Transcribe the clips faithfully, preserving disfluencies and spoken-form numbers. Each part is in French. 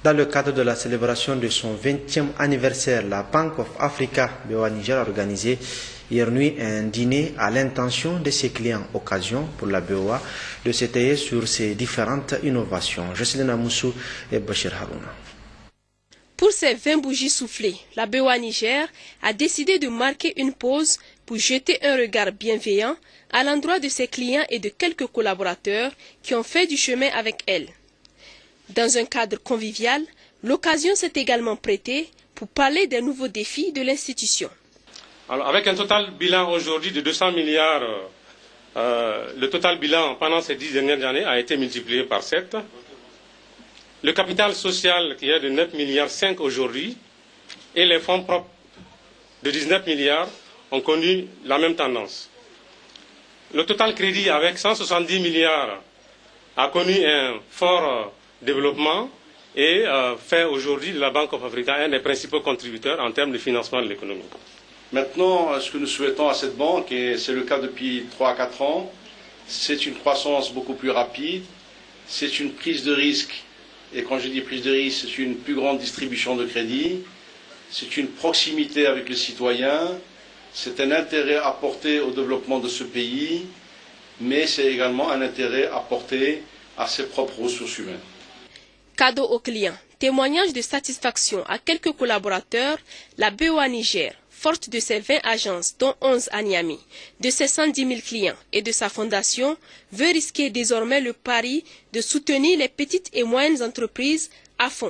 Dans le cadre de la célébration de son vingtième anniversaire, la Bank of Africa B O A Niger a organisé hier nuit un dîner à l'intention de ses clients, occasion pour la B O A de s'étayer sur ses différentes innovations. Jocelyne Amoussou et Bachir Harouna. Pour ces vingt bougies soufflées, la B O A Niger a décidé de marquer une pause pour jeter un regard bienveillant à l'endroit de ses clients et de quelques collaborateurs qui ont fait du chemin avec elle. Dans un cadre convivial, l'occasion s'est également prêtée pour parler des nouveaux défis de l'institution. Alors, avec un total bilan aujourd'hui de deux cents milliards, euh, le total bilan pendant ces dix dernières années a été multiplié par sept. Le capital social qui est de neuf virgule cinq milliards aujourd'hui et les fonds propres de dix-neuf milliards ont connu la même tendance. Le total crédit avec cent soixante-dix milliards a connu un fort développement et euh, fait aujourd'hui de la Bank of Africa un des principaux contributeurs en termes de financement de l'économie. Maintenant, ce que nous souhaitons à cette banque, et c'est le cas depuis trois à quatre ans, c'est une croissance beaucoup plus rapide, c'est une prise de risque, et quand je dis prise de risque, c'est une plus grande distribution de crédit, c'est une proximité avec le citoyen, c'est un intérêt apporté au développement de ce pays, mais c'est également un intérêt apporté à ses propres ressources humaines. Cadeau aux clients, témoignage de satisfaction à quelques collaborateurs, la B O A Niger, forte de ses vingt agences, dont onze à Niamey, de ses cent dix mille clients et de sa fondation, veut risquer désormais le pari de soutenir les petites et moyennes entreprises à fond.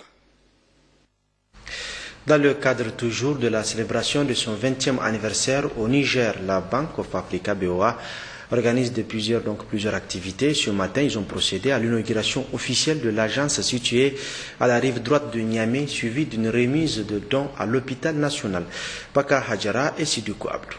Dans le cadre toujours de la célébration de son vingtième anniversaire au Niger, la Bank of Africa B O A organise de plusieurs, donc, plusieurs activités. Ce matin, ils ont procédé à l'inauguration officielle de l'agence située à la rive droite de Niamey, suivie d'une remise de dons à l'hôpital national. Baka Hadjara et Sidoukou Abdou.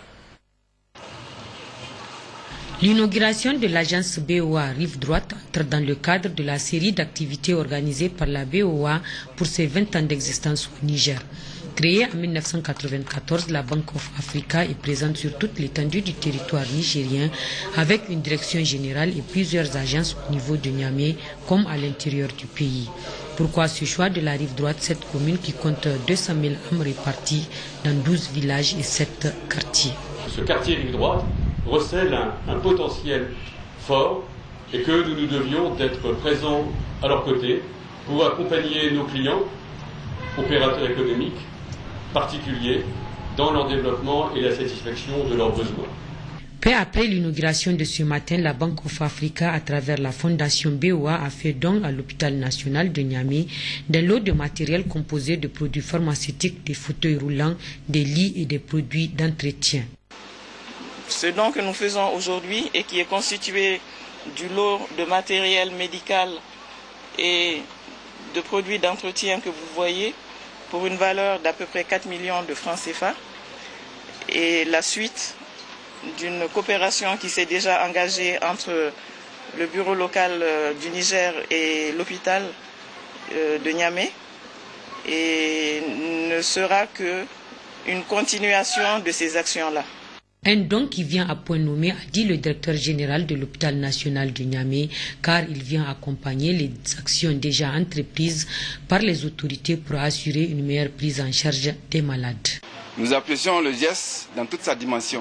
L'inauguration de l'agence B O A Rive Droite entre dans le cadre de la série d'activités organisées par la B O A pour ses vingt ans d'existence au Niger. Créée en mille neuf cent quatre-vingt-quatorze, la Bank of Africa est présente sur toute l'étendue du territoire nigérien avec une direction générale et plusieurs agences au niveau de Niamey comme à l'intérieur du pays. Pourquoi ce choix de la rive droite, cette commune qui compte deux cent mille âmes réparties dans douze villages et sept quartiers? Ce quartier rive droite recèle un, un potentiel fort et que nous nous devions d'être présents à leur côté pour accompagner nos clients, opérateurs économiques, particuliers, dans leur développement et la satisfaction de leurs besoins. Peu après l'inauguration de ce matin, la Bank of Africa, à travers la fondation B O A, a fait don à l'hôpital national de Niamey d'un lot de matériel composé de produits pharmaceutiques, des fauteuils roulants, des lits et des produits d'entretien. Ce don que nous faisons aujourd'hui et qui est constitué du lot de matériel médical et de produits d'entretien que vous voyez pour une valeur d'à peu près quatre millions de francs C F A et la suite d'une coopération qui s'est déjà engagée entre le bureau local du Niger et l'hôpital de Niamey et ne sera qu'une continuation de ces actions-là. Un don qui vient à point nommé, a dit le directeur général de l'hôpital national de Niamey, car il vient accompagner les actions déjà entreprises par les autorités pour assurer une meilleure prise en charge des malades. Nous apprécions le geste dans toute sa dimension.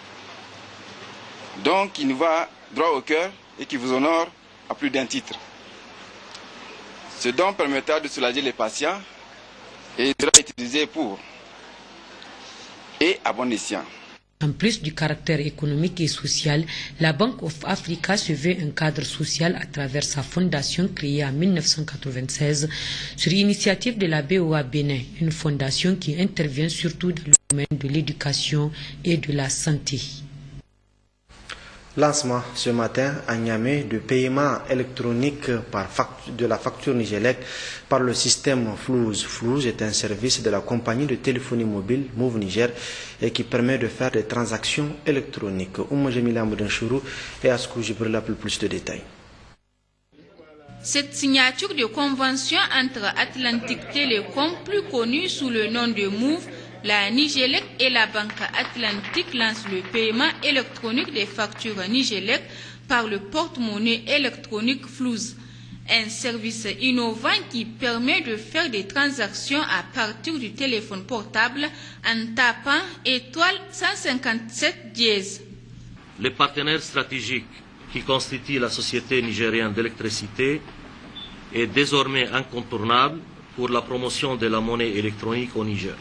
Donc, il nous va droit au cœur et qui vous honore à plus d'un titre. Ce don permettra de soulager les patients et il sera utilisé pour et à bon escient. En plus du caractère économique et social, la Bank of Africa se veut un cadre social à travers sa fondation créée en mille neuf cent quatre-vingt-seize sur initiative de la B O A Bénin, une fondation qui intervient surtout dans le domaine de l'éducation et de la santé. Lancement ce matin à Niamey de paiement électronique par de la facture Nigelec par le système Flouz. Flouz est un service de la compagnie de téléphonie mobile Move Niger et qui permet de faire des transactions électroniques. Oumou Jamila Moudanchourou et Askou Jibrila pour plus de détails. Cette signature de convention entre Atlantic Telecom, plus connue sous le nom de Move, la Nigelec et la Banque Atlantique lancent le paiement électronique des factures Nigelec par le porte-monnaie électronique Flouz. un service innovant qui permet de faire des transactions à partir du téléphone portable en tapant étoile cent cinquante-sept dièse. Les partenaires stratégiques qui constituent la Société nigérienne d'électricité est désormais incontournable pour la promotion de la monnaie électronique au Niger.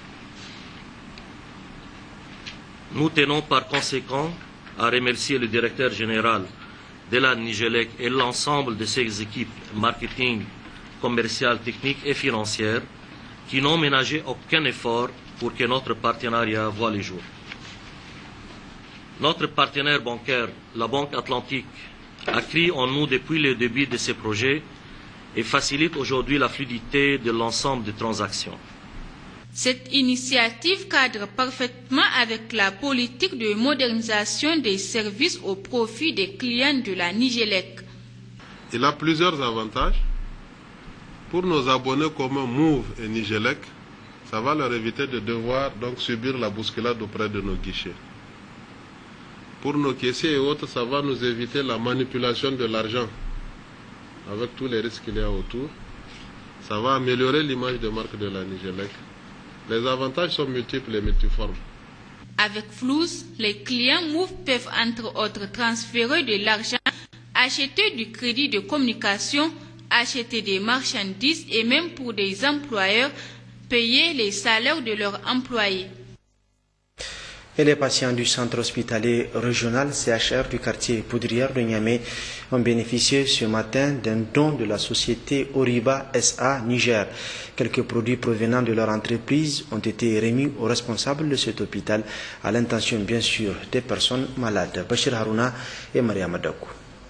Nous tenons par conséquent à remercier le directeur général de la Nigélec et l'ensemble de ses équipes marketing, commerciales, techniques et financières qui n'ont ménagé aucun effort pour que notre partenariat voie le jour. Notre partenaire bancaire, la Banque Atlantique, a cru en nous depuis le début de ce projet et facilite aujourd'hui la fluidité de l'ensemble des transactions. Cette initiative cadre parfaitement avec la politique de modernisation des services au profit des clients de la Nigélec. Il a plusieurs avantages. Pour nos abonnés communs Move et Nigélec, ça va leur éviter de devoir donc subir la bousculade auprès de nos guichets. Pour nos caissiers et autres, ça va nous éviter la manipulation de l'argent avec tous les risques qu'il y a autour. Ça va améliorer l'image de marque de la Nigélec. Les avantages sont multiples et multiformes. Avec Flouz, les clients Move peuvent entre autres transférer de l'argent, acheter du crédit de communication, acheter des marchandises et même pour des employeurs, payer les salaires de leurs employés. Et les patients du centre hospitalier régional C H R du quartier Poudrière de Niamey ont bénéficié ce matin d'un don de la société Oriba S A Niger. Quelques produits provenant de leur entreprise ont été remis aux responsables de cet hôpital à l'intention bien sûr des personnes malades. Bachir Harouna et Maria Madakou.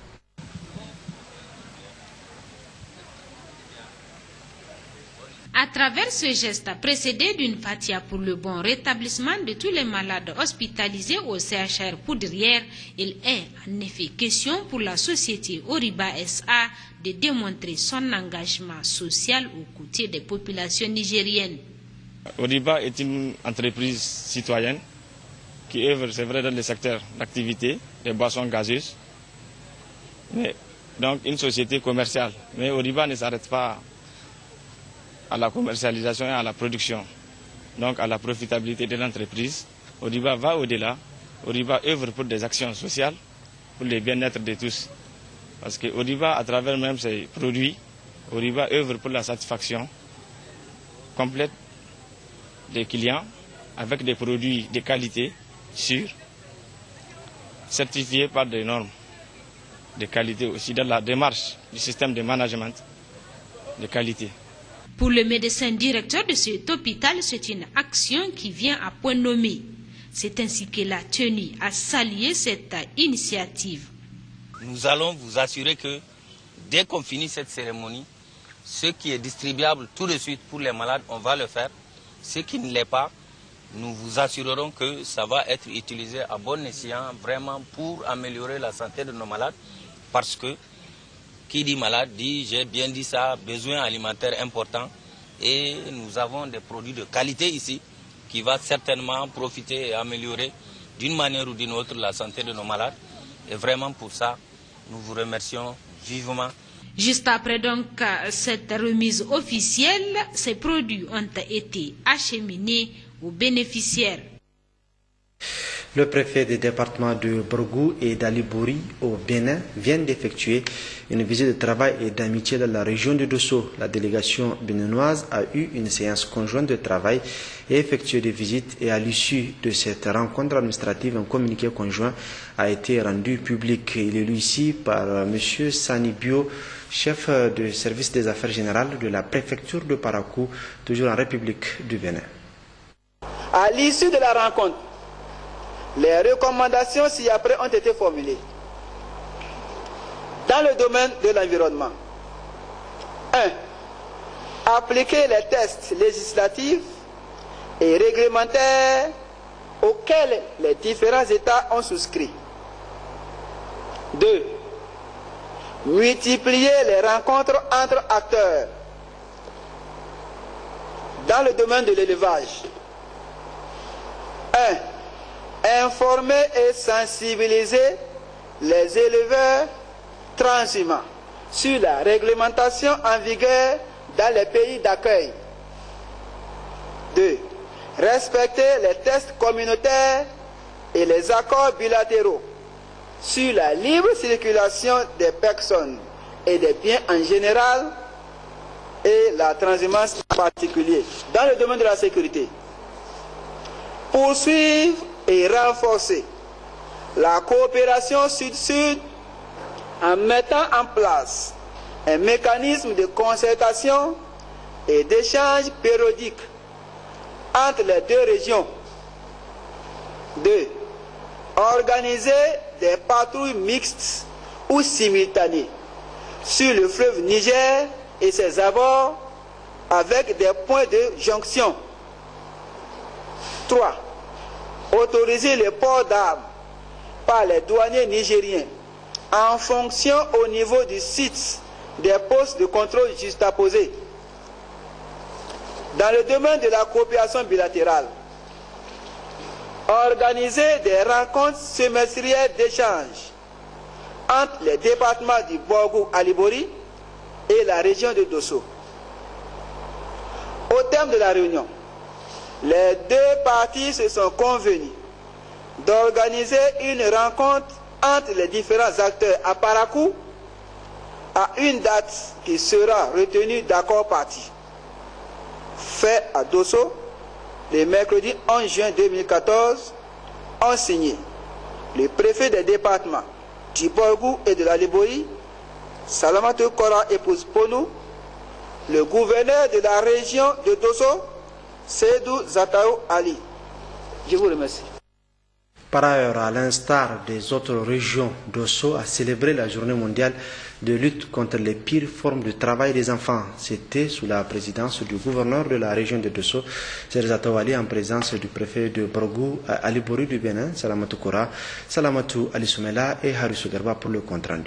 À travers ce geste précédé d'une fatia pour le bon rétablissement de tous les malades hospitalisés au C H R Poudrière, il est en effet question pour la société Oriba S A de démontrer son engagement social aux côtés des populations nigériennes. Oriba est une entreprise citoyenne qui œuvre, c'est vrai, dans le secteur d'activité des boissons gazeuses, mais donc une société commerciale. Mais Oriba ne s'arrête pas à la commercialisation et à la production, donc à la profitabilité de l'entreprise. Oriba va au-delà. Oriba œuvre pour des actions sociales, pour le bien-être de tous. Parce que Oriba, à travers même ses produits, Oriba œuvre pour la satisfaction complète des clients avec des produits de qualité sûrs, certifiés par des normes de qualité aussi dans la démarche du système de management de qualité. Pour le médecin directeur de cet hôpital, c'est une action qui vient à point nommé. C'est ainsi qu'il a tenu à saluer cette initiative. Nous allons vous assurer que dès qu'on finit cette cérémonie, ce qui est distribuable tout de suite pour les malades, on va le faire. Ce qui ne l'est pas, nous vous assurerons que ça va être utilisé à bon escient vraiment pour améliorer la santé de nos malades. Parce que qui dit malade dit, j'ai bien dit ça, besoin alimentaire important. Et nous avons des produits de qualité ici qui va certainement profiter et améliorer d'une manière ou d'une autre la santé de nos malades. Et vraiment pour ça, nous vous remercions vivement. Juste après donc cette remise officielle, ces produits ont été acheminés aux bénéficiaires. Le préfet des départements de Borgou et d'Alibouri au Bénin vient d'effectuer une visite de travail et d'amitié dans la région de Dosso. La délégation béninoise a eu une séance conjointe de travail et effectué des visites et à l'issue de cette rencontre administrative, un communiqué conjoint a été rendu public. Il est lu ici par M. Sani Bio, chef de service des affaires générales de la préfecture de Parakou, toujours en République du Bénin. À l'issue de la rencontre, les recommandations ci-après ont été formulées. Dans le domaine de l'environnement, un. Appliquer les tests législatifs et réglementaires auxquels les différents États ont souscrit. deux. Multiplier les rencontres entre acteurs dans le domaine de l'élevage. un. Informer et sensibiliser les éleveurs transhumants sur la réglementation en vigueur dans les pays d'accueil. deux. Respecter les tests communautaires et les accords bilatéraux sur la libre circulation des personnes et des biens en général et la transhumance en particulier. Dans le domaine de la sécurité, poursuivre et renforcer la coopération sud-sud en mettant en place un mécanisme de concertation et d'échange périodique entre les deux régions. deux. Organiser des patrouilles mixtes ou simultanées sur le fleuve Niger et ses abords avec des points de jonction. trois. Autoriser le port d'armes par les douaniers nigériens en fonction au niveau du site des postes de contrôle juxtaposés. Dans le domaine de la coopération bilatérale, organiser des rencontres semestrielles d'échange entre les départements du Borgou Alibori et la région de Dosso. Au terme de la réunion, les deux parties se sont convenues d'organiser une rencontre entre les différents acteurs à Parakou à une date qui sera retenue d'accord partie. Fait à Dosso, le mercredi onze juin deux mille quatorze, ont signé le préfet des départements du Borgou et de la Libori, Salamatou Kora épouse Ponou, le gouverneur de la région de Dosso, Seydou Zataou Ali. Je vous remercie. Par ailleurs, à l'instar des autres régions, Dosso a célébré la journée mondiale de lutte contre les pires formes de travail des enfants. C'était sous la présidence du gouverneur de la région de Dosso, Seydou Zataou Ali, en présence du préfet de Borgou, Alibori du Bénin, Salamatou Kora, Salamatou Ali Soumela et Harissou Garba pour le compte rendu.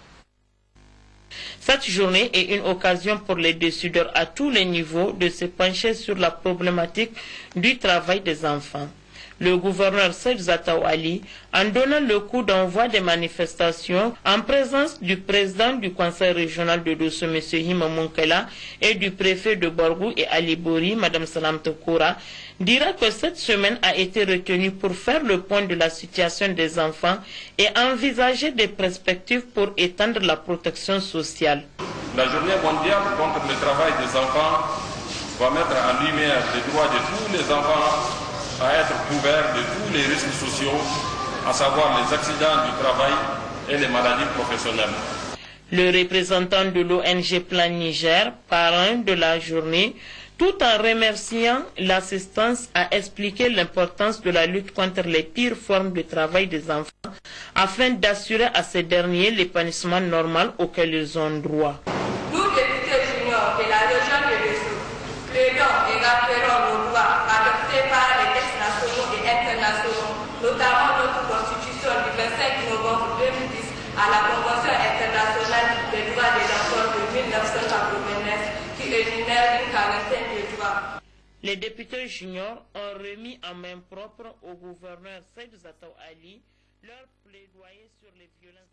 Cette journée est une occasion pour les décideurs à tous les niveaux de se pencher sur la problématique du travail des enfants. Le gouverneur Seydou Zataou Ali, en donnant le coup d'envoi des manifestations en présence du président du conseil régional de Dosso, M. Hima Moukela, et du préfet de Borgou et Alibori, Mme Salamatou Kora, dira que cette semaine a été retenue pour faire le point de la situation des enfants et envisager des perspectives pour étendre la protection sociale. La journée mondiale contre le travail des enfants va mettre en lumière les droits de tous les enfants à être couverts de tous les risques sociaux, à savoir les accidents du travail et les maladies professionnelles. Le représentant de l'O N G Plan Niger, parrain de la journée, tout en remerciant l'assistance, a expliqué l'importance de la lutte contre les pires formes de travail des enfants afin d'assurer à ces derniers l'épanouissement normal auquel ils ont droit. Nous, députés juniors de la région de Dosso, plaidons et rappelons nos droits adoptés par les textes nationaux et internationaux, notamment notre constitution du vingt-cinq novembre deux mille dix à la Convention internationale des droits des enfants de mille neuf cent quatre-vingt-neuf qui énumère une quarantaine de droits. Les députés juniors ont remis en main propre au gouverneur Seydou Zataou Ali leur plaidoyer sur les violences